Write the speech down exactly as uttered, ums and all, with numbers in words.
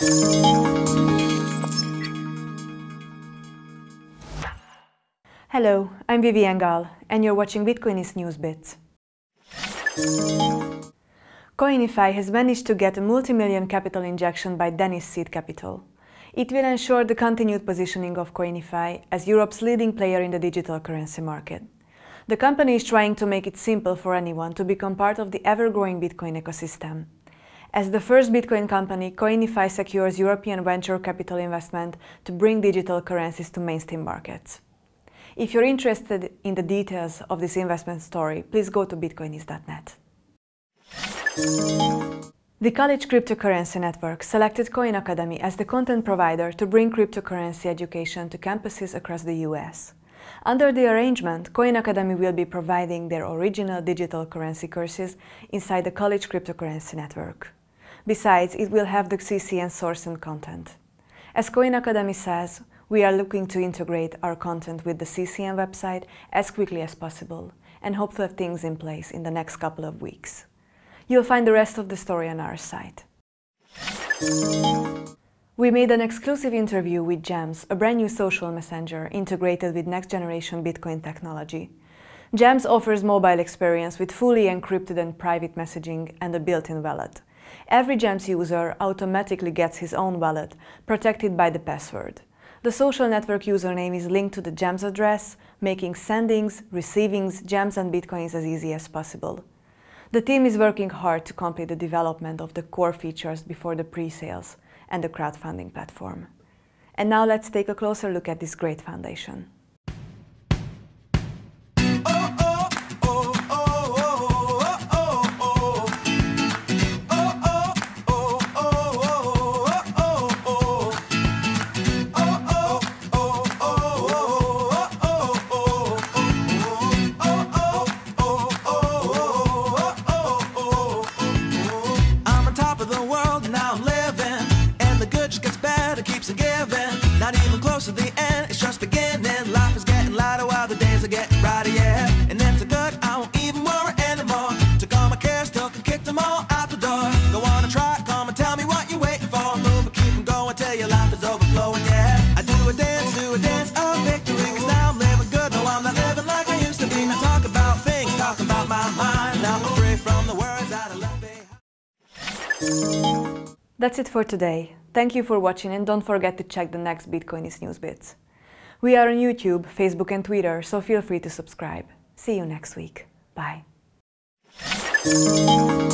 Hello, I'm Vivian Gall, and you're watching Bitcoinist News Bits. Coinify has managed to get a multi-million capital injection by Danish SEED Capital. It will ensure the continued positioning of Coinify as Europe's leading player in the digital currency market. The company is trying to make it simple for anyone to become part of the ever-growing Bitcoin ecosystem. As the first Bitcoin company, Coinify secures European venture capital investment to bring digital currencies to mainstream markets. If you're interested in the details of this investment story, please go to Bitcoinist dot net. The College Cryptocurrency Network selected Coin Academy as the content provider to bring cryptocurrency education to campuses across the U S. Under the arrangement, Coin Academy will be providing their original digital currency courses inside the College Cryptocurrency Network. Besides, it will have the C C N source and content. As Coin Academy says, we are looking to integrate our content with the C C N website as quickly as possible and hope to have things in place in the next couple of weeks. You'll find the rest of the story on our site. We made an exclusive interview with Gems, a brand new social messenger integrated with next-generation Bitcoin technology. Gems offers mobile experience with fully encrypted and private messaging and a built-in wallet. Every Gems user automatically gets his own wallet, protected by the password. The social network username is linked to the Gems address, making sendings, receivings, Gems and Bitcoins as easy as possible. The team is working hard to complete the development of the core features before the pre-sales and the crowdfunding platform. And now let's take a closer look at this great foundation. Not even close to the end, it's just beginning. Life is getting lighter while the days are getting brighter, yeah. And it's a good, I won't even worry anymore. Took all my cares, took and kicked them all out the door. Go on and try, come and tell me what you're waiting for. Move and keep them going till your life is overflowing, yeah. I do a dance, do a dance of victory, cause now I'm living good, no I'm not living like I used to be. Now talk about things, talk about my mind. Now I'm free from the words that I left behind. That's it for today. Thank you for watching and don't forget to check the next Bitcoinist News Bits. We are on YouTube, Facebook and Twitter, so feel free to subscribe. See you next week. Bye.